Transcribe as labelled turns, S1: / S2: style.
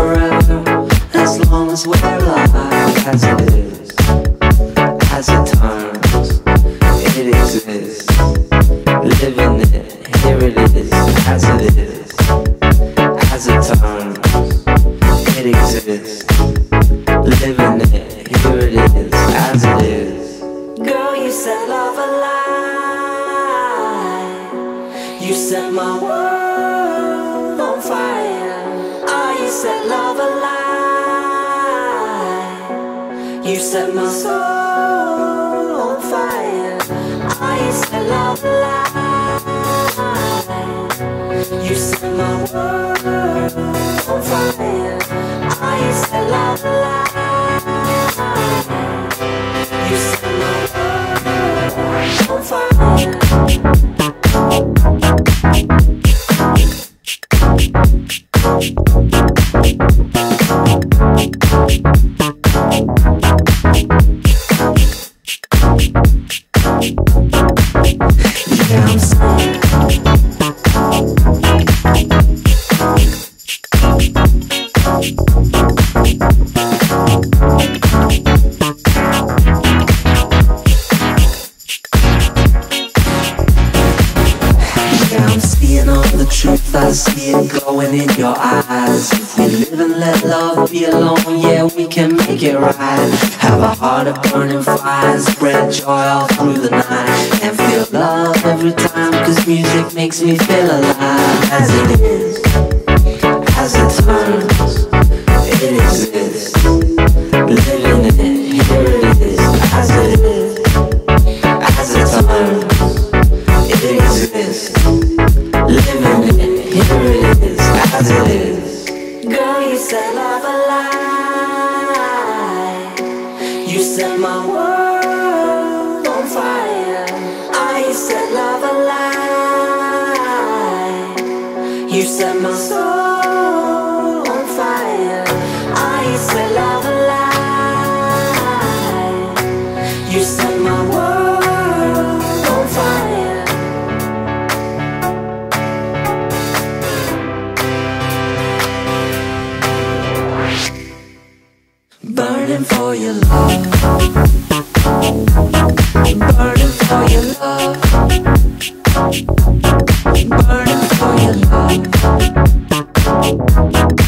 S1: forever, as long as we're alive. As it is, as it turns, it exists. Living it, here it is. As it is, as it turns, it exists. Living it, here it is. As it is. Girl, you set love alight. You set my world on fire. Oh, you set love alight. You set my soul on fire. Oh, you set love alight. You set my world on fire. Oh, you set love alight. You set my world on fire. Yeah, I'm sorry. Truth, I see it glowing in your eyes. If we live and let love be alone, yeah, we can make it right. Have a heart of burning fire, spread joy all through the night, and feel love every time, cause music makes me feel alive. As it is, as it turns, it exists. Living it, here it is. As it is, as it turns, it exists. Living it, here it is, as it is. Girl, you set love alight. You set my world on fire. Oh, you set love alight. You set my soul on fire. Oh, you set love alight. You set my world on fire. Burning for your love. Burning for your love. Burning for your love.